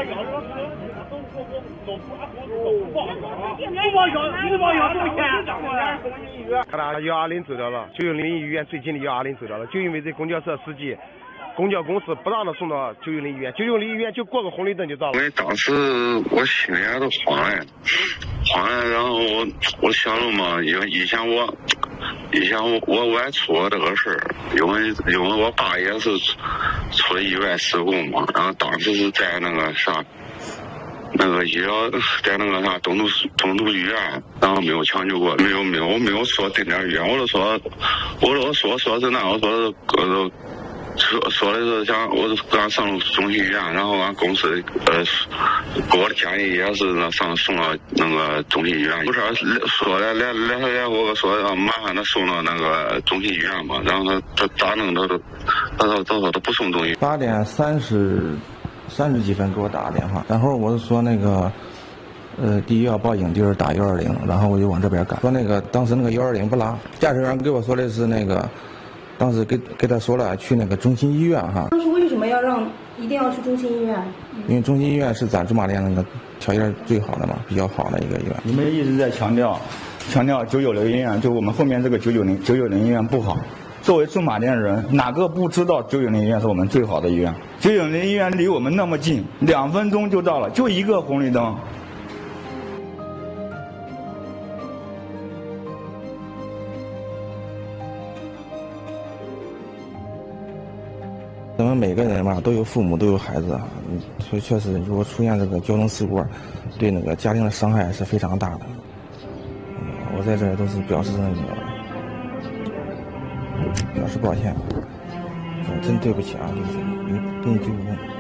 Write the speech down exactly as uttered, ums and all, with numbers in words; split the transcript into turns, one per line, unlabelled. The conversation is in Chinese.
看他幺二零走掉了，九九零医院最近的幺二零走掉了，就因为这公交车司机。 公交公司不让他送到九九零医院，九九零医院就过个红绿灯就到了。
因为当时我心里还都慌了，慌了，然后我我想了嘛，以以前我，以前我我外出这个事儿，因为因为我爸也是出了意外事故嘛，然后当时是在那个啥，那个医疗在那个啥东都东都医院，然后没有抢救过，没有没有我没有说定点医院，我就说，我我说说是那我说是呃。 说说的是想，我是刚上中心医院，然后俺公司呃给我的建议也是上送到那个中心医院。不是说的来来回来我说要马上他送到那个中心医院嘛，然后他他咋弄他都他他他说他不送中心。
八点三十三十几分给我打个电话，然后我是说那个呃第一要报警，第二打幺二零，然后我就往这边赶。说那个当时那个幺二零不拉，驾驶员给我说的是那个。 当时给给他说了去那个中心医院哈。
当时为什么要让一定要去中心医院？
因为中心医院是咱驻马店那个条件最好的嘛，比较好的一个医院。
你们一直在强调，强调九九零医院，就我们后面这个九九零九九零医院不好。作为驻马店人，哪个不知道九九零医院是我们最好的医院？九九零医院离我们那么近，两分钟就到了，就一个红绿灯。
咱们每个人嘛都有父母都有孩子，所以确实如果出现这个交通事故，对那个家庭的伤害是非常大的。我在这儿都是表示那个表示抱歉，真对不起啊，对不起，你给你丢人。